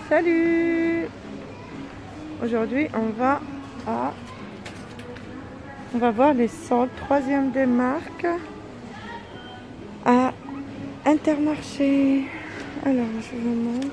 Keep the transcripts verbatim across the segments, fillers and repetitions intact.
Salut! Aujourd'hui, on va à... On va voir les soldes, troisième des marques à Intermarché. Alors, je vous montre.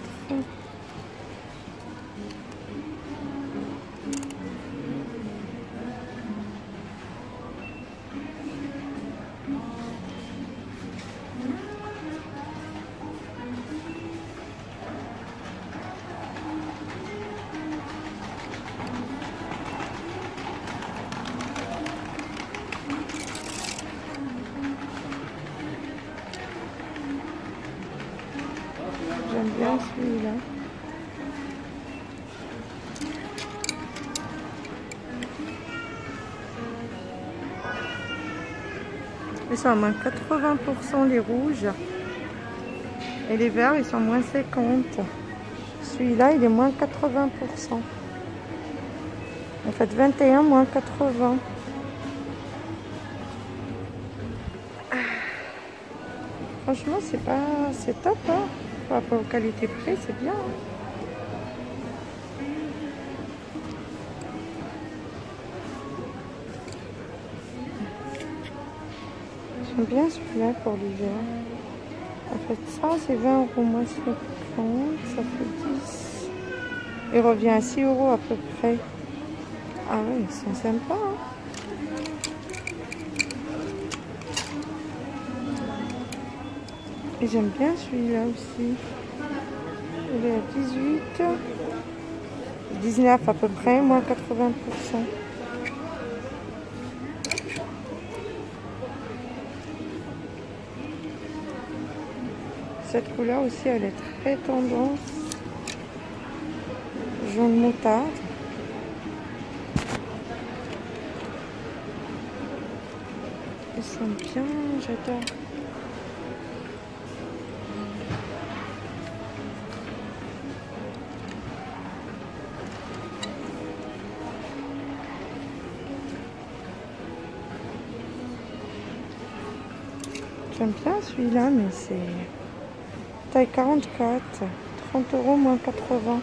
J'aime bien celui-là. Ils sont à moins quatre-vingts pour cent les rouges. Et les verts, ils sont moins cinquante. Celui-là, il est moins quatre-vingts pour cent. En fait, vingt et un moins quatre-vingts. Franchement, c'est pas... c'est top, hein. Par rapport aux qualités prix, c'est bien. Hein. J'aime bien celui-là pour l'hiver. En fait, ça, c'est vingt euros moins cinquante, ça fait dix. Il revient à six euros à peu près. Ah oui, ils sont sympas. Hein. Et j'aime bien celui-là aussi. Il est à dix-huit, dix-neuf à peu près, moins quatre-vingts pour cent. Cette couleur aussi, elle est très tendance. Jaune moutarde. Ils sont bien, j'adore. J'aime bien celui-là, mais c'est taille quarante-quatre, trente euros moins quatre-vingts.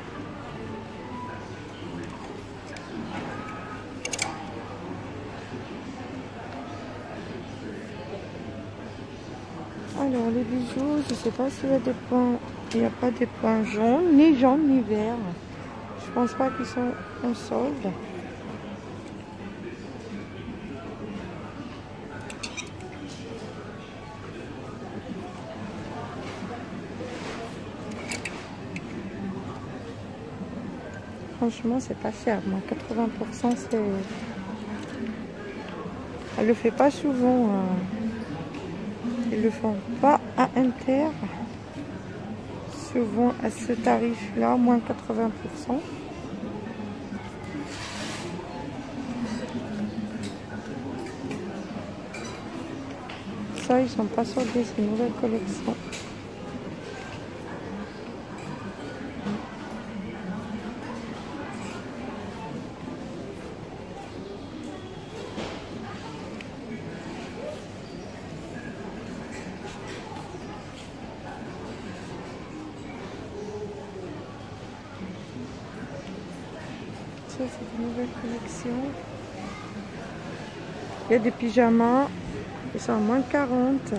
Alors les bijoux, je sais pas s'il y a des points, il n'y a pas des points jaunes, ni jaunes ni verts. Je pense pas qu'ils sont en solde. Franchement, c'est pas cher. Moi, quatre-vingts pour cent, c'est... Elle le fait pas souvent. Euh... Ils le font pas à Inter. Souvent à ce tarif-là, moins quatre-vingts pour cent. Ça, ils sont pas soldés, c'est une nouvelle collection. Ça, c'est une nouvelle collection. Il y a des pyjamas. Ils sont à moins quarante.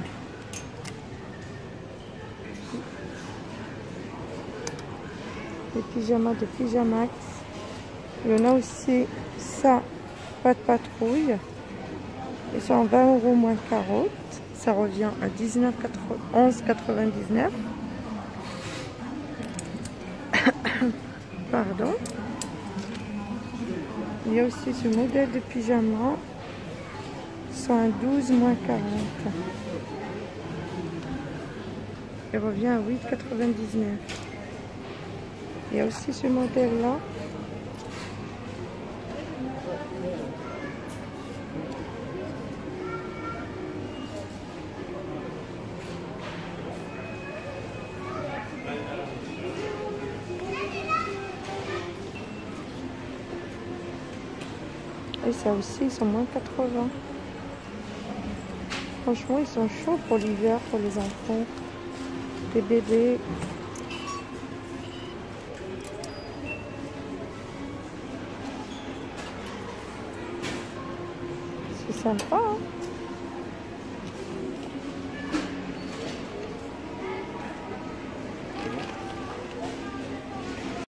Les pyjamas de Pyjamax. Il y en a aussi ça, pas de patrouille. Ils sont à vingt euros moins quarante. Ça revient à dix-neuf onze quatre-vingt-dix-neuf. Pardon. Il y a aussi ce modèle de pyjama. Ils sont à douze moins quarante. Il revient à huit quatre-vingt-dix-neuf. Il y a aussi ce modèle-là. Et ça aussi, ils sont moins quatre-vingts. Franchement, ils sont chauds pour l'hiver, pour les enfants, les bébés. C'est sympa, hein.